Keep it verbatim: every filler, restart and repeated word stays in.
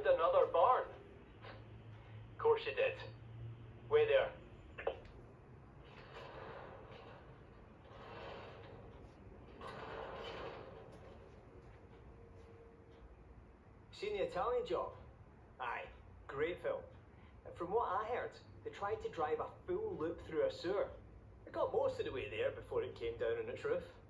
another barn. Of course you did. Wait there. Seen the Italian Job? Aye, great film. And from what I heard, they tried to drive a full loop through a sewer. It got most of the way there before it came down on its roof.